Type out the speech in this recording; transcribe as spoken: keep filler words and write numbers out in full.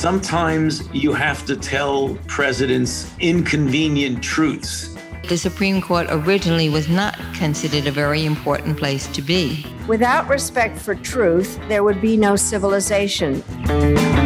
Sometimes you have to tell presidents inconvenient truths. The Supreme Court originally was not considered a very important place to be. Without respect for truth, there would be no civilization.